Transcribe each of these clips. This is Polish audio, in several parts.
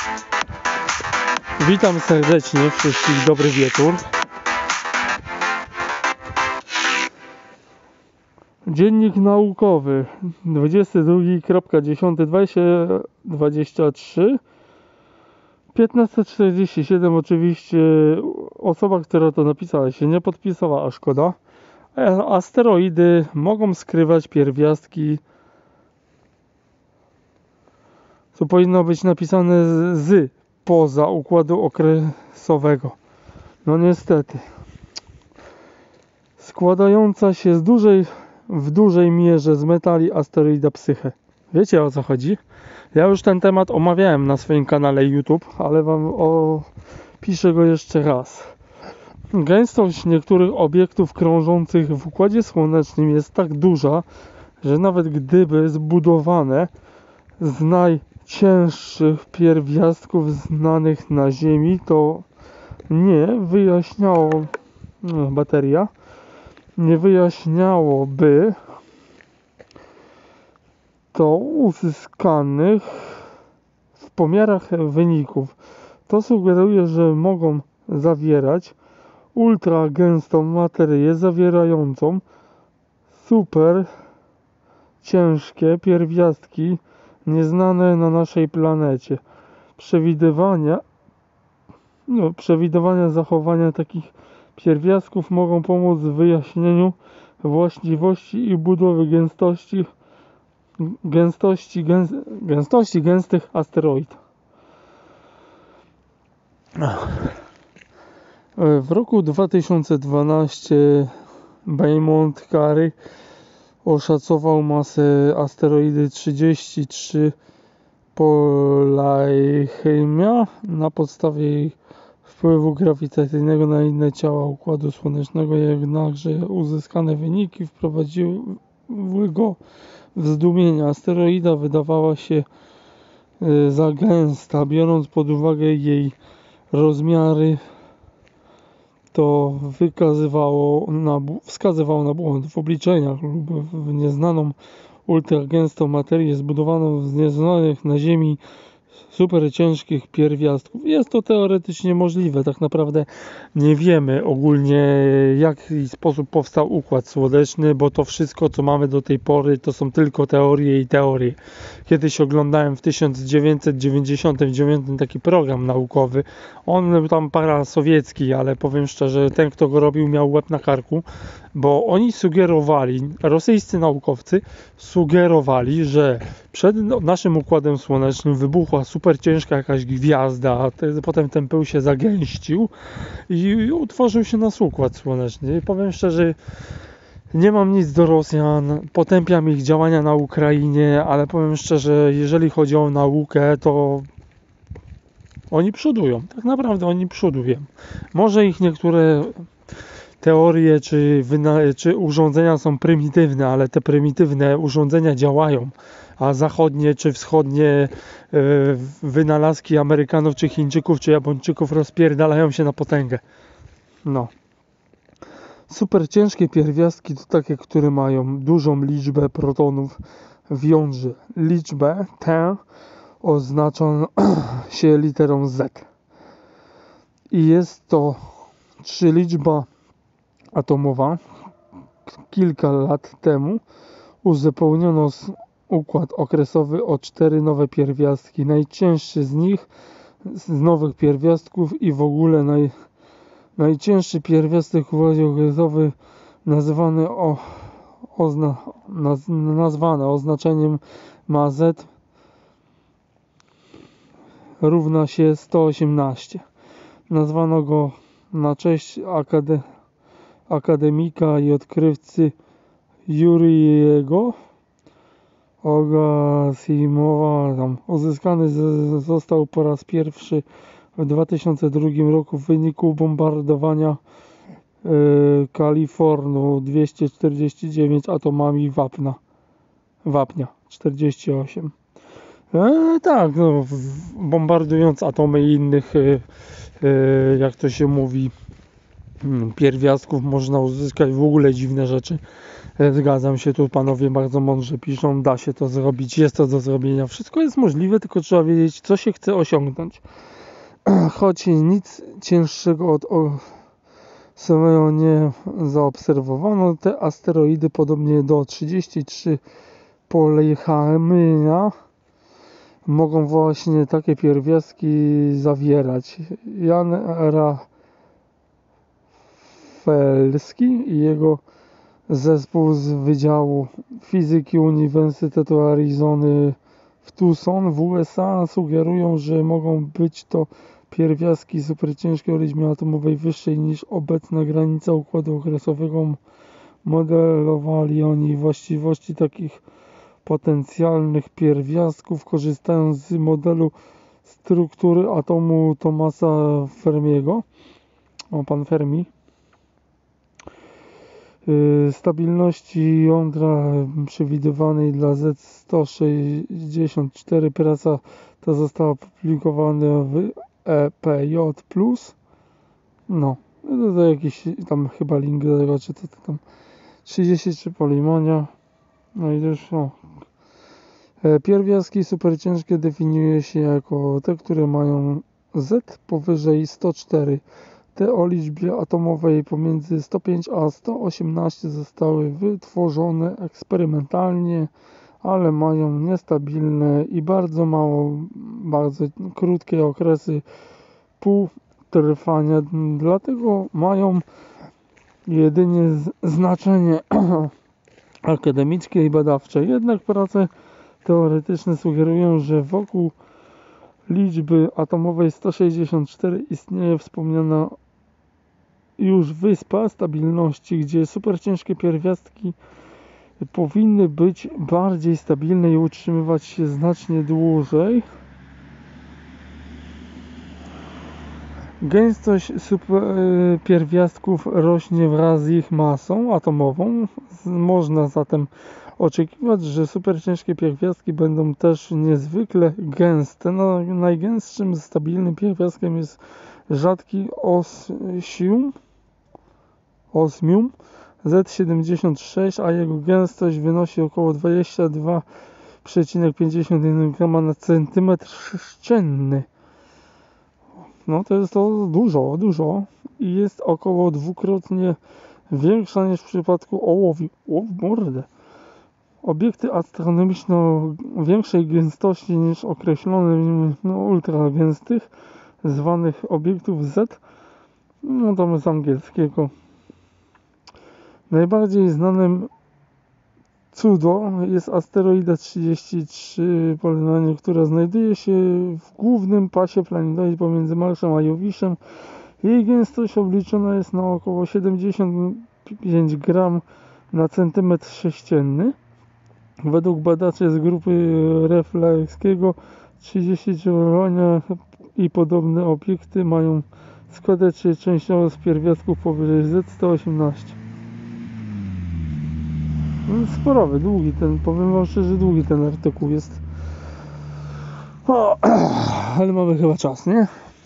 Witam serdecznie wszystkich, dobry wieczór. Dziennik naukowy 22.10.2023 15:47. Oczywiście osoba, która to napisała, się nie podpisała, a szkoda. Asteroidy mogą skrywać pierwiastki. To powinno być napisane z poza układu okresowego. No niestety. Składająca się w dużej mierze z metali asteroida Psyche. Wiecie, o co chodzi? Ja już ten temat omawiałem na swoim kanale YouTube, ale wam opiszę go jeszcze raz. Gęstość niektórych obiektów krążących w Układzie Słonecznym jest tak duża, że nawet gdyby zbudowane z najcięższych pierwiastków znanych na Ziemi, to nie wyjaśniałoby to uzyskanych w pomiarach wyników. To sugeruje, że mogą zawierać ultra gęstą materię zawierającą super ciężkie pierwiastki nieznane na naszej planecie. Przewidywania zachowania takich pierwiastków mogą pomóc w wyjaśnieniu właściwości i budowy gęstości gęstych asteroid. W roku 2012 Beaumont Carey oszacował masę asteroidy 33 Polacheimia na podstawie jej wpływu grawitacyjnego na inne ciała Układu Słonecznego, jednakże uzyskane wyniki wprowadziły go w zdumienie. Asteroida wydawała się za gęsta, biorąc pod uwagę jej rozmiary. To wskazywało na błąd w obliczeniach lub w nieznaną ultragęstą materię zbudowaną z nieznanych na Ziemi super ciężkich pierwiastków. Jest to teoretycznie możliwe. Tak naprawdę nie wiemy ogólnie, w jaki sposób powstał Układ Słoneczny, bo to wszystko, co mamy do tej pory, to są tylko teorie i teorie. Kiedyś oglądałem w 1999 taki program naukowy. On tam parasowiecki, ale powiem szczerze, ten, kto go robił, miał łeb na karku, bo oni sugerowali, rosyjscy naukowcy sugerowali, że przed naszym Układem Słonecznym wybuchła super ciężka jakaś gwiazda, potem ten pył się zagęścił i utworzył się nasz Układ Słoneczny. I powiem szczerze, nie mam nic do Rosjan, potępiam ich działania na Ukrainie, ale powiem szczerze, jeżeli chodzi o naukę, to oni przodują. Tak naprawdę oni przodują. Może ich niektóre teorie czy urządzenia są prymitywne, ale te prymitywne urządzenia działają, a zachodnie czy wschodnie wynalazki Amerykanów, czy Chińczyków, czy Japończyków rozpierdalają się na potęgę. No. Super ciężkie pierwiastki to takie, które mają dużą liczbę protonów w jądrze. Liczbę tę oznacza się literą Z. I jest to liczba atomowa. Kilka lat temu uzupełniono układ okresowy o 4 nowe pierwiastki. Najcięższy z nich, z nowych pierwiastków i w ogóle najcięższy pierwiastek w układzie okresowym nazwany oznaczeniem ma Z, równa się 118. Nazwano go na cześć akademika i odkrywcy Juriego Ogasimowa. Uzyskany został po raz pierwszy w 2002 roku w wyniku bombardowania Kalifornii 249 atomami wapnia 48. Tak, no, bombardując atomy i innych, jak to się mówi, pierwiastków, można uzyskać w ogóle dziwne rzeczy. Zgadzam się, tu panowie bardzo mądrze piszą, da się to zrobić, jest to do zrobienia. Wszystko jest możliwe, tylko trzeba wiedzieć, co się chce osiągnąć. Choć nic cięższego od samego nie zaobserwowano, te asteroidy podobnie do 33 Polejhamia mogą właśnie takie pierwiastki zawierać. Jan Raffelski i jego zespół z Wydziału Fizyki Uniwersytetu Arizony w Tucson w USA sugerują, że mogą być to pierwiastki superciężkie o liczbie atomowej wyższej niż obecna granica układu okresowego. Modelowali oni właściwości takich potencjalnych pierwiastków, korzystając z modelu struktury atomu Thomasa Fermiego. Pan Fermi. Stabilności jądra przewidywanej dla Z164. Praca ta została opublikowana w EPJ+. No, to jakiś tam chyba link do tego, czy to tam 33 polimonia. No i też pierwiastki superciężkie definiuje się jako te, które mają Z powyżej 104. Te o liczbie atomowej pomiędzy 105 a 118 zostały wytworzone eksperymentalnie, ale mają niestabilne i bardzo krótkie okresy półtrwania, dlatego mają jedynie znaczenie akademickie i badawcze. Jednak prace teoretyczne sugerują, że wokół liczby atomowej 164 istnieje wspomniana już wyspa stabilności, gdzie superciężkie pierwiastki powinny być bardziej stabilne i utrzymywać się znacznie dłużej. Gęstość superpierwiastków rośnie wraz z ich masą atomową. Można zatem oczekiwać, że superciężkie pierwiastki będą też niezwykle gęste. Najgęstszym stabilnym pierwiastkiem jest rzadki osmium Z76, a jego gęstość wynosi około 22,51 g na centymetr sześcienny. No to jest to dużo i jest około dwukrotnie większa niż w przypadku ołowiu. O w mordę. Obiekty astronomiczne o większej gęstości niż określone ultragęstych, zwanych obiektów Z, no tam z angielskiego. Najbardziej znanym cudo jest asteroida 33 Polynanie, która znajduje się w głównym pasie planetoid pomiędzy Marsem a Jowiszem. Jej gęstość obliczona jest na około 75 g na centymetr sześcienny. Według badaczy z grupy Raffelskiego 33 Polynania i podobne obiekty mają składać się częściowo z pierwiastków powyżej Z118. Sporowy, długi powiem wam szczerze, długi ten artykuł jest. Ale mamy chyba czas, nie?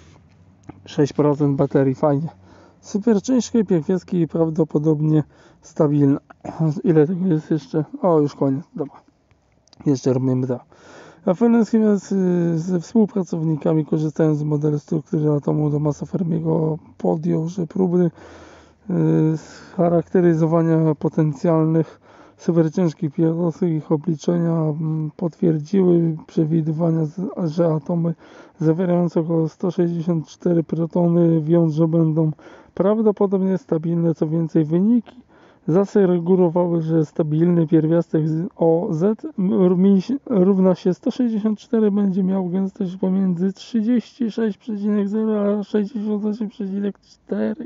6% baterii, fajnie. Super ciężkie pierwiastki prawdopodobnie stabilne. Ile tego jest jeszcze? Już koniec, dobra. Jeszcze robimy to. Raffelski ze współpracownikami, korzystając z modelu struktury atomu Thomasa Fermiego, podjął, że próby charakteryzowania potencjalnych superciężkich pierwiastków ich obliczenia potwierdziły przewidywania, że atomy zawierające około 164 protony w jądrze będą prawdopodobnie stabilne. Co więcej, wyniki zasugerowały, że stabilny pierwiastek OZ równa się 164 będzie miał gęstość pomiędzy 36,0 a 68,4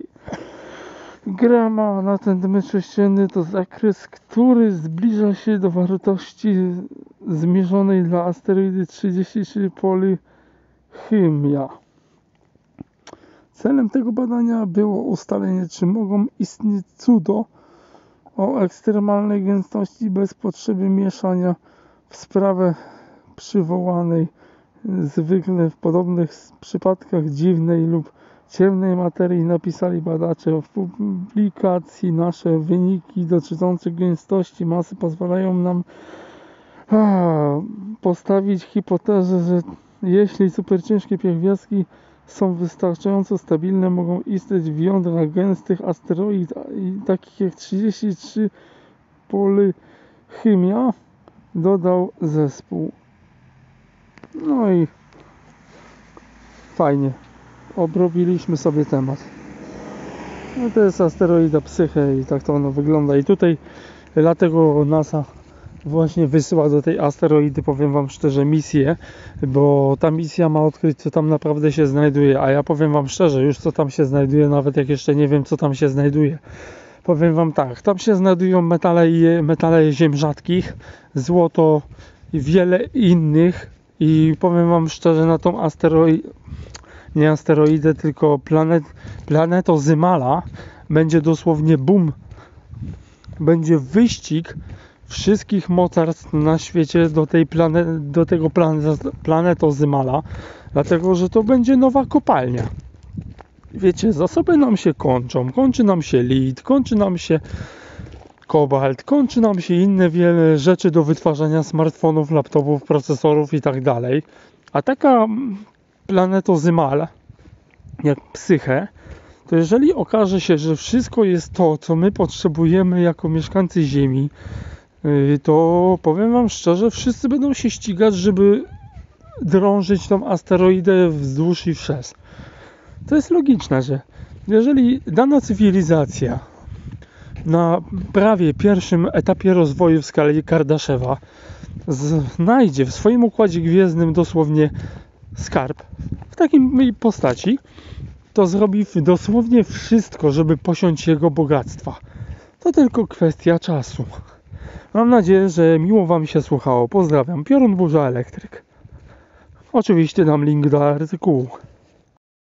grama na centymetr sześcienny. To zakres, który zbliża się do wartości zmierzonej dla asteroidy 33 Polychymia. Celem tego badania było ustalenie, czy mogą istnieć cudo o ekstremalnej gęstości bez potrzeby mieszania w sprawę przywołanej zwykle w podobnych przypadkach dziwnej lub ciemnej materii napisali badacze. W publikacji nasze wyniki dotyczące gęstości masy pozwalają nam postawić hipotezę, że jeśli superciężkie pierwiastki są wystarczająco stabilne, mogą istnieć w jądrach gęstych asteroid, takich jak 33 Polychymia, dodał zespół. No i fajnie, obrobiliśmy sobie temat. No to jest asteroida Psyche i tak to ono wygląda. I tutaj dlatego NASA właśnie wysyła do tej asteroidy, powiem wam szczerze, misję, bo ta misja ma odkryć, co tam naprawdę się znajduje, a ja powiem wam szczerze, już co tam się znajduje, nawet jak jeszcze nie wiem, co tam się znajduje. Powiem wam tak, tam się znajdują metale ziem rzadkich, złoto i wiele innych i powiem wam szczerze, na tą nie asteroidę, tylko planetę Zymala będzie dosłownie boom, będzie wyścig wszystkich mocarstw na świecie do tego planetozymala, dlatego że to będzie nowa kopalnia. Wiecie, zasoby nam się kończy nam się lit, kończy nam się kobalt, kończy nam się inne wiele rzeczy do wytwarzania smartfonów, laptopów, procesorów i tak dalej. A taka planetozymal jak Psyche, to jeżeli okaże się, że wszystko jest to, co my potrzebujemy jako mieszkańcy Ziemi, to powiem wam szczerze, wszyscy będą się ścigać, żeby drążyć tą asteroidę wzdłuż i wszerz. To jest logiczne, że jeżeli dana cywilizacja na prawie pierwszym etapie rozwoju w skali Kardaszewa znajdzie w swoim układzie gwiezdnym dosłownie skarb w takiej postaci, to zrobi dosłownie wszystko, żeby posiąść jego bogactwa. To tylko kwestia czasu. Mam nadzieję, że miło wam się słuchało. Pozdrawiam. Piorun Burza Elektryk. Oczywiście dam link do artykułu.